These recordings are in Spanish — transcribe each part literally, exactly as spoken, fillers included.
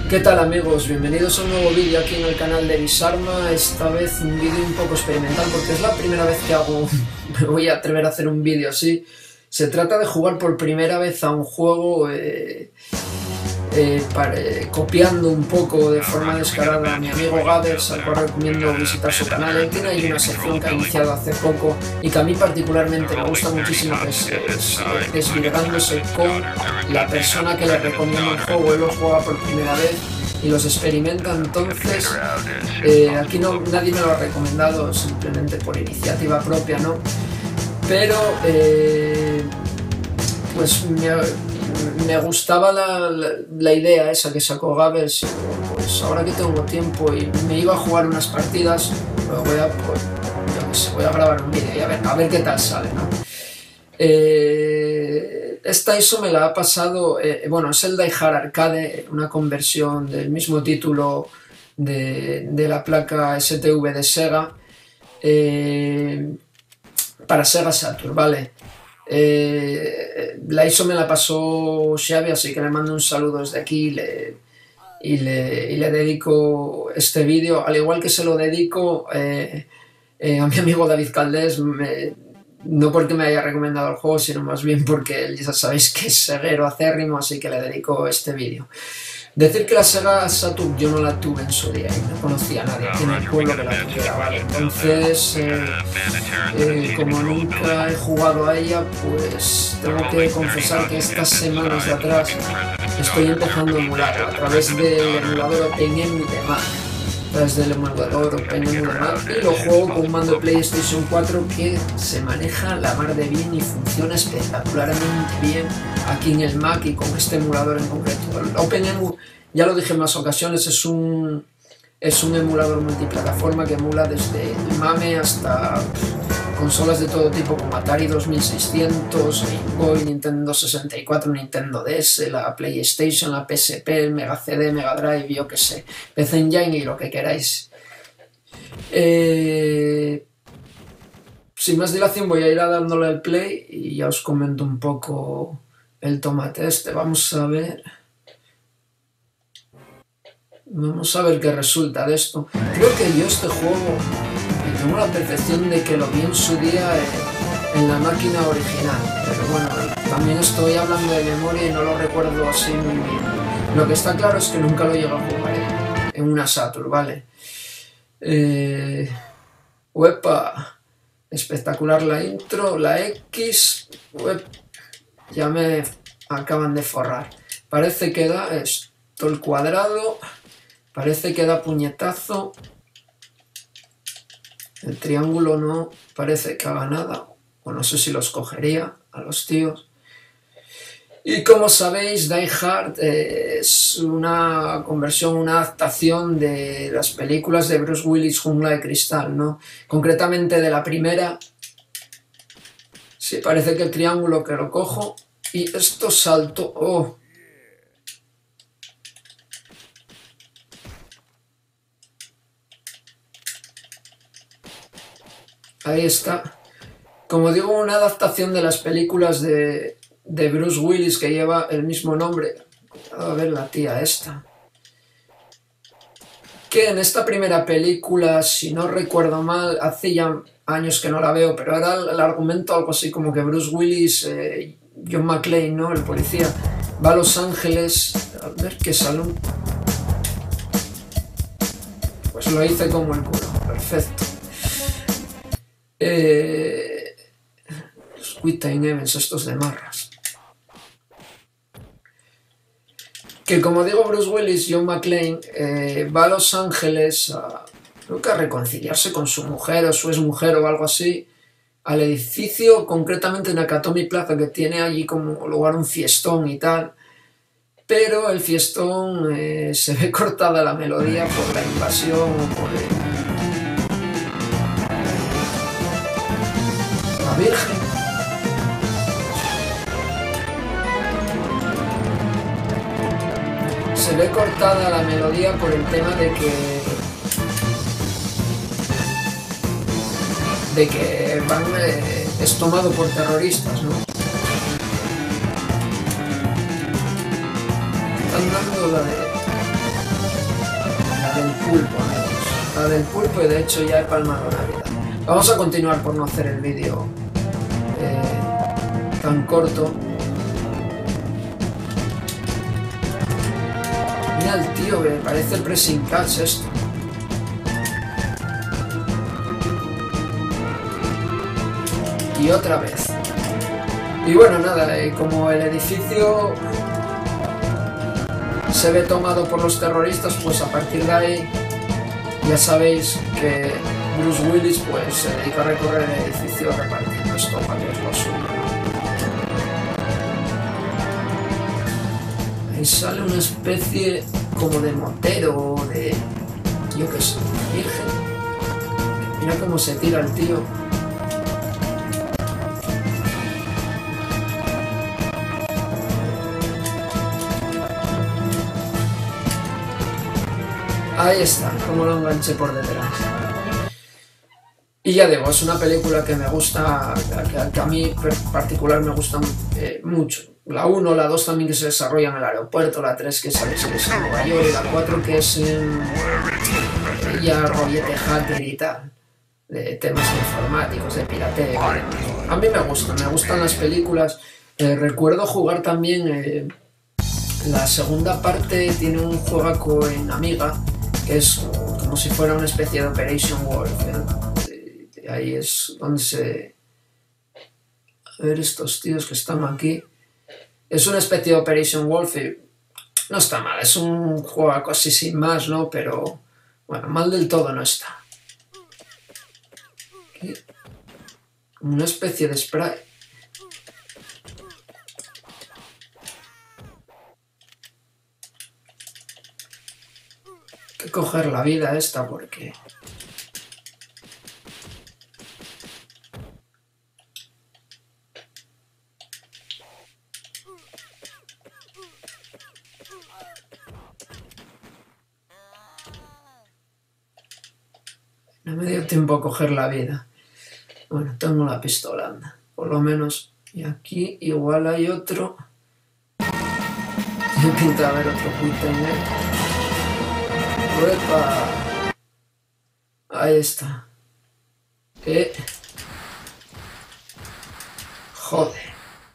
¿Qué tal amigos? Bienvenidos a un nuevo vídeo aquí en el canal de Bisarma. Esta vez un vídeo un poco experimental porque es la primera vez que hago, me voy a atrever a hacer un vídeo así. Se trata de jugar por primera vez a un juego eh, eh, para, eh, copiando un poco de forma descarada a mi amigo Gathers, al cual recomiendo visitar su canal. Él tiene ahí una sección que ha iniciado hace poco y que a mí particularmente me gusta muchísimo, que es, es desvirgándose con la persona que le recomienda un juego. Él lo juega por primera vez y los experimenta, entonces eh, aquí no, nadie me lo ha recomendado, simplemente por iniciativa propia, ¿no? Pero eh, pues me, me gustaba la, la, la idea esa que sacó Gathers. Pues ahora que tengo tiempo y me iba a jugar unas partidas, pues voy a, pues, yo qué sé, voy a grabar un vídeo y a ver, a ver qué tal sale, ¿no? Eh, esta I S O me la ha pasado, eh, bueno, es el Die Hard Arcade, una conversión del mismo título de, de la placa S T V de Sega, eh, para Sega Saturn, ¿vale? Eh, la I S O me la pasó Xavi, así que le mando un saludo desde aquí y le, y le, y le dedico este vídeo, al igual que se lo dedico eh, eh, a mi amigo David Caldés, me, no porque me haya recomendado el juego, sino más bien porque él ya sabéis que es seguero acérrimo, así que le dedico este vídeo. Decir que la Sega Saturn yo no la tuve en su día y no conocía a nadie aquí en el pueblo que la tuviera, ¿vale? Entonces, eh, eh, como nunca he jugado a ella, pues tengo que confesar que estas semanas de atrás estoy empezando a emular a través del emulador OpenEMU de Mac. Desde el emulador OpenEMU de Mac, y lo juego con un mando PlayStation cuatro que se maneja la mar de bien y funciona espectacularmente bien aquí en el Mac y con este emulador en concreto. El OpenEMU, ya lo dije en más ocasiones, es un, es un emulador multiplataforma que emula desde el MAME hasta pff, consolas de todo tipo como Atari dos mil seiscientos, Game Boy, Nintendo sesenta y cuatro, Nintendo D S, la PlayStation, la P S P, el Mega C D, Mega Drive, yo que sé, P C Engine y lo que queráis. Eh, sin más dilación voy a ir a dándole al play y ya os comento un poco el tomate este. Vamos a ver... Vamos a ver qué resulta de esto. Creo que yo este juego tengo la percepción de que lo vi en su día en, en la máquina original, pero bueno, también estoy hablando de memoria y no lo recuerdo así muy bien. Lo que está claro es que nunca lo llego a jugar en, en una Saturn, ¿vale? Eh, ¡Uepa! Espectacular la intro, la X... Uep, ya me acaban de forrar. Parece que da esto el cuadrado, parece que da puñetazo. El triángulo no parece que haga nada, o no sé si los cogería a los tíos. Y como sabéis, Die Hard eh, es una conversión, una adaptación de las películas de Bruce Willis, Jungla de Cristal, ¿no? Concretamente de la primera. Sí, parece que el triángulo que lo cojo y esto salto. ¡Oh! Ahí está. Como digo, una adaptación de las películas de, de Bruce Willis que lleva el mismo nombre. A ver la tía esta. Que en esta primera película, si no recuerdo mal, hace ya años que no la veo, pero era el, el argumento algo así como que Bruce Willis, eh, John McClane, ¿no? El policía, va a Los Ángeles. A ver qué salón. Pues lo hice como el culo. Perfecto. Eh, los Quit Time Events, estos de marras. Que como digo, Bruce Willis, John McClane, eh, va a Los Ángeles a, creo que a reconciliarse con su mujer o su exmujer o algo así, al edificio, concretamente Nakatomi Plaza, que tiene allí como lugar un fiestón y tal, pero el fiestón eh, se ve cortada la melodía por la invasión o por el... Virgen. Se ve cortada la melodía por el tema de que de que van eh, es tomado por terroristas, ¿no? Están dando la de del pulpo, amigos. La del pulpo, y de hecho ya he palmado la vida. Vamos a continuar por no hacer el vídeo eh, tan corto. Mira el tío, me parece pressing catch esto. Y otra vez. Y bueno, nada, eh, como el edificio se ve tomado por los terroristas, pues a partir de ahí ya sabéis que Bruce Willis pues se dedica a recorrer el edificio repartiendo estopa, que es lo suyo, ¿no? Ahí sale una especie como de motero, de... yo qué sé, virgen. Mira cómo se tira el tío. Ahí está, como lo enganché por detrás. Y ya digo, es una película que me gusta, que, que a mí en particular me gusta eh, mucho. La uno, la dos también que se desarrolla en el aeropuerto, la tres que sabéis que es en Nueva York, y la cuatro que es en ya rollete hacker y tal, de temas informáticos, de pirateo. A mí me gustan, me gustan las películas. Eh, recuerdo jugar también, eh, la segunda parte tiene un juego en Amiga, que es como si fuera una especie de Operation Wolf, ¿eh? Y ahí es donde se... A ver estos tíos que están aquí. Es una especie de Operation Wolf y no está mal, es un juego así sin más, ¿no? Pero, bueno, mal del todo no está. Aquí, una especie de spray. Hay que coger la vida esta porque... No me dio tiempo a coger la vida. Bueno, tengo la pistola, anda. Por lo menos. Y aquí igual hay otro. Tiene pinta de haber otro Quicktime. ¡Uepa! Ahí está. Eh. Joder.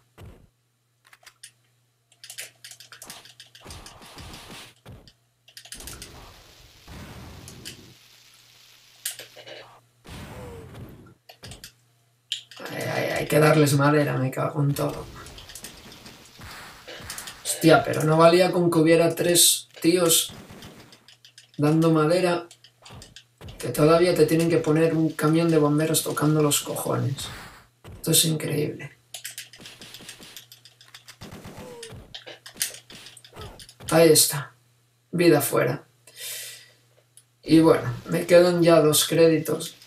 Hay que darles madera, me cago en todo. Hostia, pero no valía con que hubiera tres tíos dando madera, que todavía te tienen que poner un camión de bomberos tocando los cojones. Esto es increíble. Ahí está. Vida fuera. Y bueno, me quedan ya dos créditos.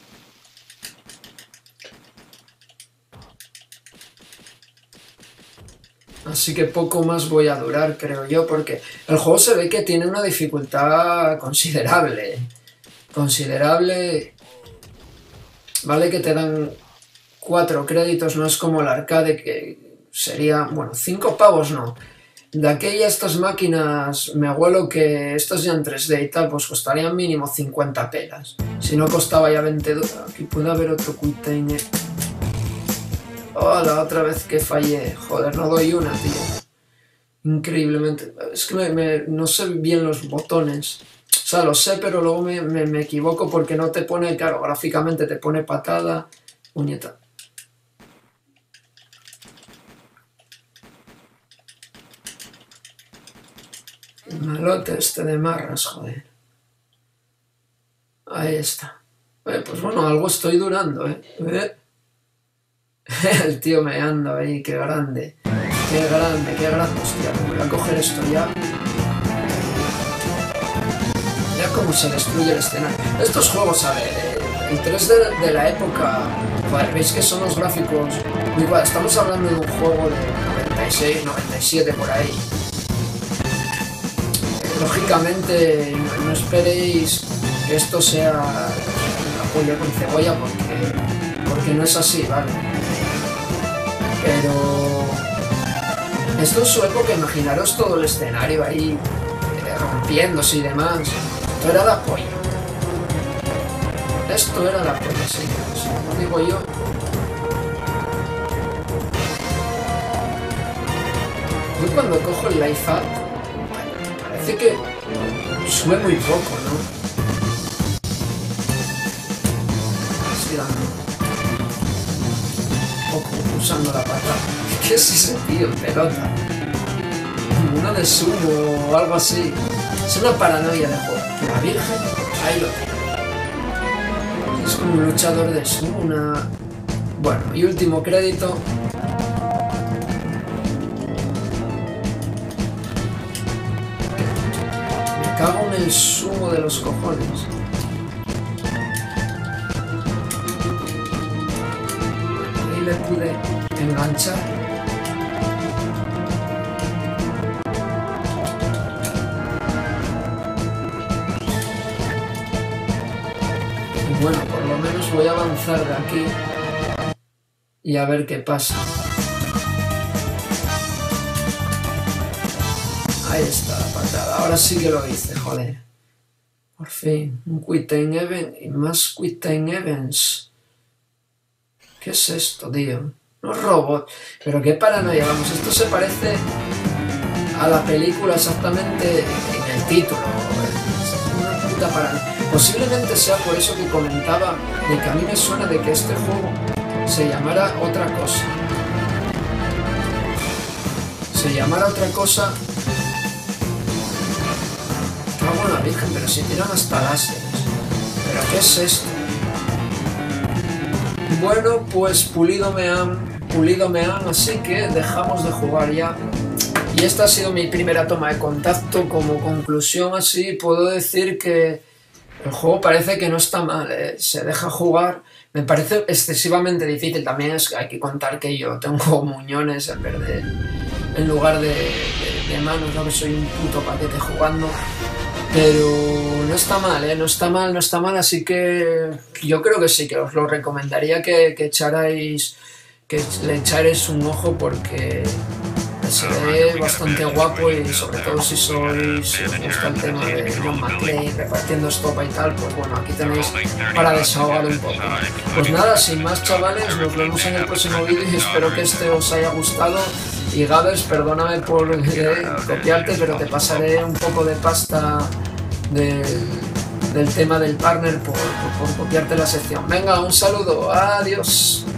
Así que poco más voy a durar, creo yo, porque el juego se ve que tiene una dificultad considerable. Considerable. Vale que te dan cuatro créditos, no es como el arcade que sería, bueno, cinco pavos no. De aquellas estas máquinas, me huelo que estas ya en tres D y tal, pues costarían mínimo cincuenta pelas. Si no costaba ya veinte dólares. Aquí puede haber otro Quicktime. Oh, la otra vez que fallé. Joder, no doy una, tío. Increíblemente. Es que me, me, no sé bien los botones. O sea, lo sé, pero luego me, me, me equivoco porque no te pone, claro, gráficamente te pone patada, puñeta. El malote este de marras, joder. Ahí está. Eh, pues bueno, algo estoy durando, ¿eh? ¿Eh? El tío meando ahí, qué grande. Qué grande, qué grande. Hostia, voy a coger esto ya. Ya cómo se destruye el escenario. Estos juegos, a ver, el tres D de, de la época, joder, veis que son los gráficos... Igual, estamos hablando de un juego de noventa y seis, noventa y siete por ahí. Lógicamente, no, no esperéis que esto sea una polla con cebolla porque, porque no es así, ¿vale? Pero esto en su época, imaginaros todo el escenario ahí eh, rompiéndose y demás. Esto era la polla. Esto era la polla, sí. Como digo yo. Yo cuando cojo el life up, parece que sube muy poco, ¿no? Estoy dando un poco usando la pata. ¿Qué es ese tío? Pelota. Uno de sumo o algo así. Es una paranoia de juego. La virgen, ahí lo tengo. Es como un luchador de sumo, una... Bueno, y último crédito. Me cago en el sumo de los cojones. Ahí le pude enganchar. Bueno, por lo menos voy a avanzar de aquí y a ver qué pasa. Ahí está la patada. Ahora sí que lo hice, joder. Por fin, un Quick Time Event y más Quick Time Events. ¿Qué es esto, tío? Los robots. Pero qué paranoia, vamos. Esto se parece a la película exactamente en el título. Es una puta paranoia. Posiblemente sea por eso que comentaba de que a mí me suena de que este juego se llamara otra cosa. Se llamara otra cosa. Cago en la virgen, pero si tiran hasta láseres. ¿Pero qué es esto? Bueno, pues pulido me han, pulido me han, así que dejamos de jugar ya. Y esta ha sido mi primera toma de contacto. Como conclusión así, puedo decir que el juego parece que no está mal, eh. Se deja jugar. Me parece excesivamente difícil. También es que hay que contar que yo tengo muñones en vez de, en lugar de, de, de manos, ¿no? Que soy un puto paquete jugando. Pero no está mal, ¿eh? No está mal, no está mal. Así que yo creo que sí, que os lo recomendaría que, que echarais, que le echarais un ojo porque se ve bastante guapo y sobre todo si sois, si os gusta el tema de John McClane repartiendo estopa y tal, pues bueno, aquí tenéis para desahogar un poco. Pues nada, sin más chavales, nos vemos en el próximo vídeo y espero que este os haya gustado. Y Gabers, perdóname por eh, copiarte, pero te pasaré un poco de pasta del, del tema del partner por, por, por copiarte la sección. Venga, un saludo, adiós.